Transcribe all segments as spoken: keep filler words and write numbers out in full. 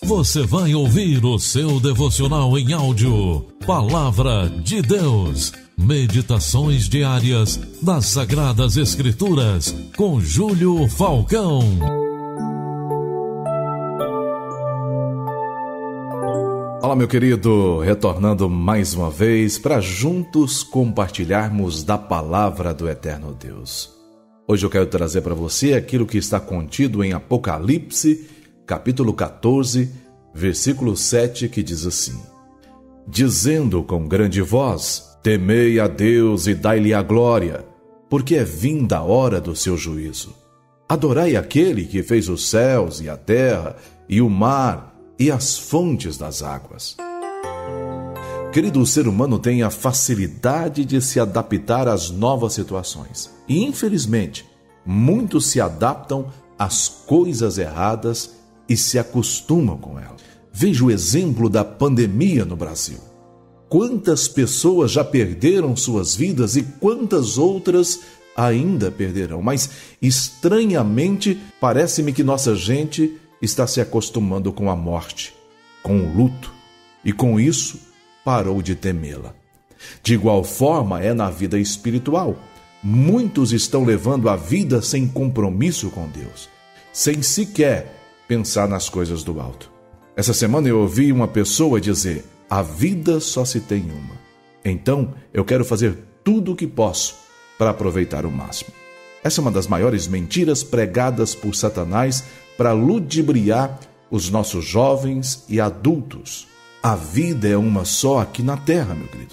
Você vai ouvir o seu devocional em áudio, Palavra de Deus. Meditações diárias das Sagradas Escrituras, com Júlio Falcão. Olá, meu querido, retornando mais uma vez para juntos compartilharmos da Palavra do Eterno Deus. Hoje eu quero trazer para você aquilo que está contido em Apocalipse, capítulo catorze, versículo sete, que diz assim: dizendo com grande voz, temei a Deus e dai-lhe a glória, porque é vinda a hora do seu juízo. Adorai aquele que fez os céus e a terra e o mar e as fontes das águas. Querido, o ser humano tem a facilidade de se adaptar às novas situações. E, infelizmente, muitos se adaptam às coisas erradas e se acostumam com elas. Veja o exemplo da pandemia no Brasil. Quantas pessoas já perderam suas vidas e quantas outras ainda perderão. Mas, estranhamente, parece-me que nossa gente está se acostumando com a morte, com o luto, e com isso parou de temê-la. De igual forma é na vida espiritual. Muitos estão levando a vida sem compromisso com Deus, sem sequer pensar nas coisas do alto. Essa semana eu ouvi uma pessoa dizer: a vida só se tem uma. Então eu quero fazer tudo o que posso para aproveitar o máximo. Essa é uma das maiores mentiras pregadas por Satanás para ludibriar os nossos jovens e adultos. A vida é uma só aqui na terra, meu querido.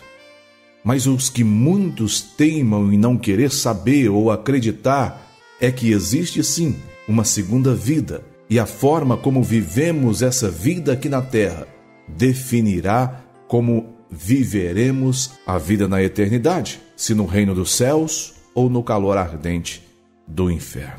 Mas os que muitos teimam em não querer saber ou acreditar é que existe sim uma segunda vida, e a forma como vivemos essa vida aqui na terra definirá como viveremos a vida na eternidade, se no reino dos céus ou no calor ardente do inferno.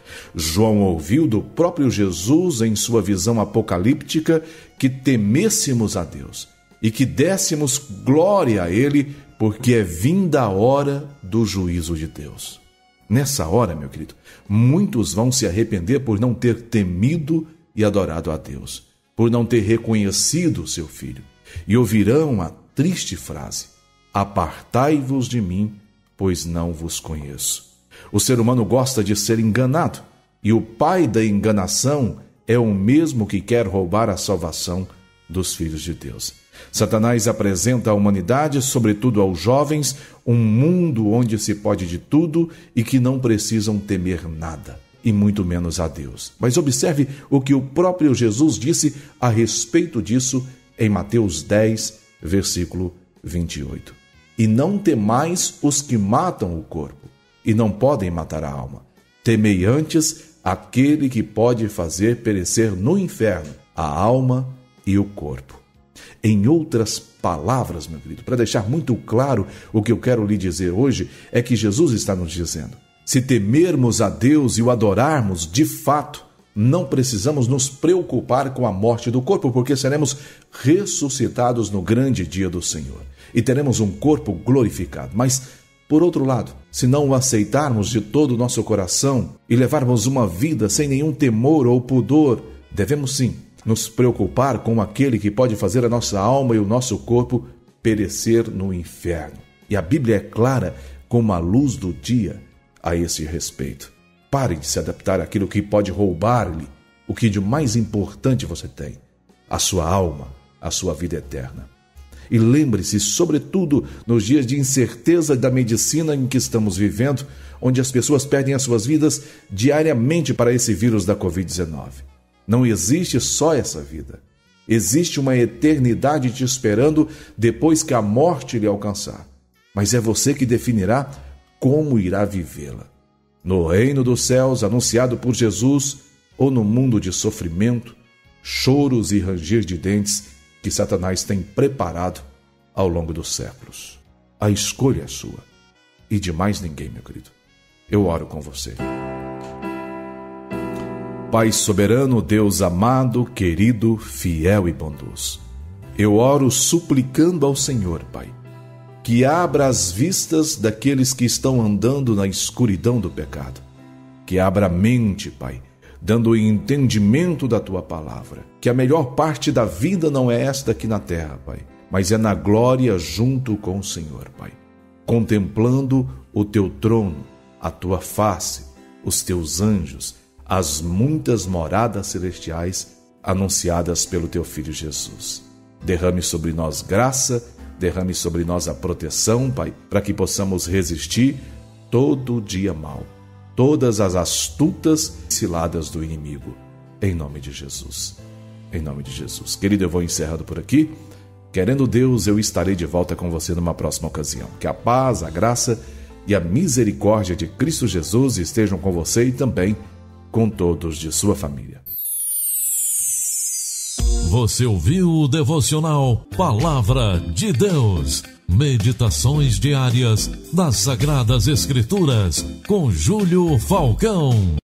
João ouviu do próprio Jesus, em sua visão apocalíptica, que temêssemos a Deus e que dessemos glória a Ele, porque é vinda a hora do juízo de Deus. Nessa hora, meu querido, muitos vão se arrepender por não ter temido e adorado a Deus, por não ter reconhecido o seu Filho, e ouvirão a triste frase: apartai-vos de mim, pois não vos conheço. O ser humano gosta de ser enganado, e o pai da enganação é o mesmo que quer roubar a salvação dos filhos de Deus. Satanás apresenta à humanidade, sobretudo aos jovens, um mundo onde se pode de tudo e que não precisam temer nada, e muito menos a Deus. Mas observe o que o próprio Jesus disse a respeito disso em Mateus dez, versículo vinte e oito. E não temais os que matam o corpo, e não podem matar a alma. Temei antes aquele que pode fazer perecer no inferno a alma e o corpo. Em outras palavras, meu querido, para deixar muito claro o que eu quero lhe dizer hoje, é que Jesus está nos dizendo: se temermos a Deus e o adorarmos de fato, não precisamos nos preocupar com a morte do corpo, porque seremos ressuscitados no grande dia do Senhor e teremos um corpo glorificado. Mas, por outro lado, se não o aceitarmos de todo o nosso coração e levarmos uma vida sem nenhum temor ou pudor, devemos sim nos preocupar com aquele que pode fazer a nossa alma e o nosso corpo perecer no inferno. E a Bíblia é clara como a luz do dia a esse respeito. Pare de se adaptar àquilo que pode roubar-lhe o que de mais importante você tem: a sua alma, a sua vida eterna. E lembre-se, sobretudo nos dias de incerteza da medicina em que estamos vivendo, onde as pessoas perdem as suas vidas diariamente para esse vírus da covid dezenove. Não existe só essa vida. Existe uma eternidade te esperando depois que a morte lhe alcançar. Mas é você que definirá como irá vivê-la. No reino dos céus, anunciado por Jesus, ou no mundo de sofrimento, choros e ranger de dentes que Satanás tem preparado ao longo dos séculos. A escolha é sua. E de mais ninguém, meu querido. Eu oro com você. Pai soberano, Deus amado, querido, fiel e bondoso, eu oro suplicando ao Senhor, Pai, que abra as vistas daqueles que estão andando na escuridão do pecado, que abra a mente, Pai, dando entendimento da tua palavra. Que a melhor parte da vida não é esta aqui na terra, Pai, mas é na glória junto com o Senhor, Pai. Contemplando o teu trono, a tua face, os teus anjos, as muitas moradas celestiais anunciadas pelo teu Filho Jesus. Derrame sobre nós graça, derrame sobre nós a proteção, Pai, para que possamos resistir todo o dia mal, todas as astutas ciladas do inimigo, em nome de Jesus. Em nome de Jesus. Querido, eu vou encerrando por aqui. Querendo Deus, eu estarei de volta com você numa próxima ocasião. Que a paz, a graça e a misericórdia de Cristo Jesus estejam com você e também com todos de sua família. Você ouviu o devocional Palavra de Deus. Meditações diárias das Sagradas Escrituras com Júlio Falcão.